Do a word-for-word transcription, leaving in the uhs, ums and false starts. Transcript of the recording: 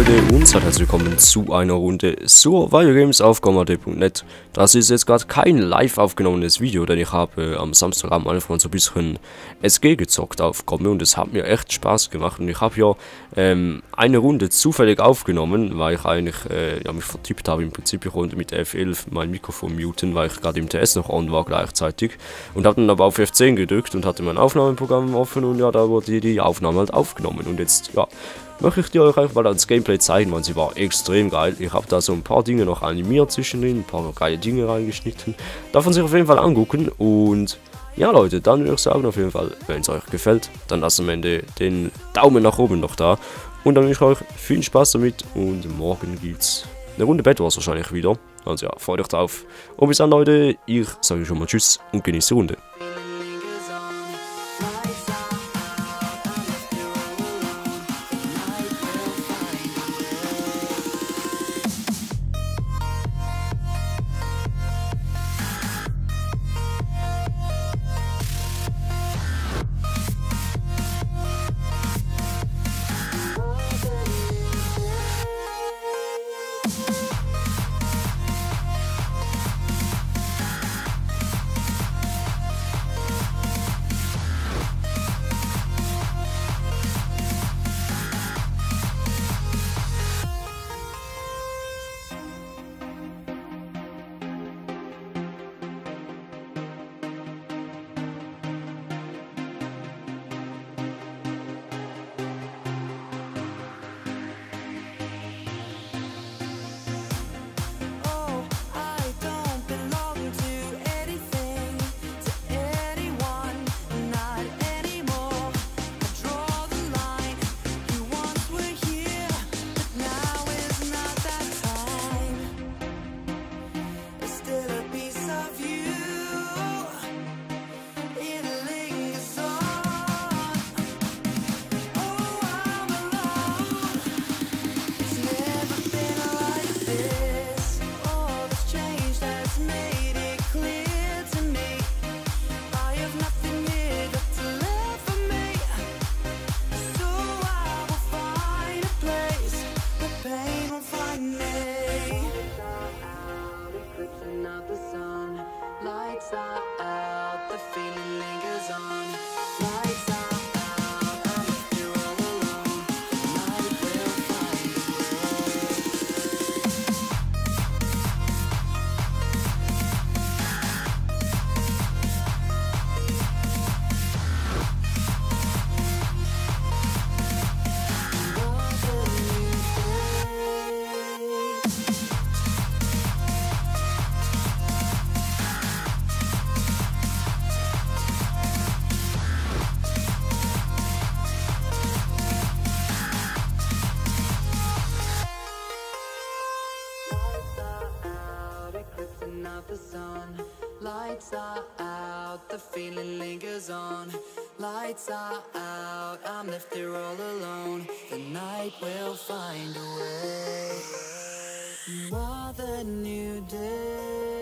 Leute und seid herzlich willkommen zu einer Runde Survival Games auf Gomade Punkt net. Das ist jetzt gerade kein live aufgenommenes Video, denn ich habe am Samstagabend einfach so ein bisschen S G gezockt auf Gomme und es hat mir echt Spaß gemacht. Und ich habe ja ähm, eine Runde zufällig aufgenommen, weil ich eigentlich äh, ja, mich vertippt habe im Prinzip. Ich konnte mit F elf mein Mikrofon muten, weil ich gerade im T S noch on war gleichzeitig. Und habe dann aber auf F zehn gedrückt und hatte mein Aufnahmeprogramm offen und ja, da wurde die Aufnahme halt aufgenommen. Und jetzt, ja, möchte ich dir euch einfach mal das Gameplay zeigen, weil sie war extrem geil. Ich habe da so ein paar Dinge noch animiert zwischendrin, ein paar geile Dinge reingeschnitten. Darf man sich auf jeden Fall angucken und ja Leute, dann würde ich sagen auf jeden Fall, wenn es euch gefällt, dann lasst am Ende den Daumen nach oben noch da. Und dann wünsche ich euch viel Spaß damit und morgen gibt's eine Runde Bed Wars wahrscheinlich wieder. Also ja, freut euch drauf. Und bis dann Leute, ich sage schon mal Tschüss und genießt die Runde. The sun, lights are out, the feeling lingers on. Lights are out, I'm left here all alone. The night will find a way. You are the new day.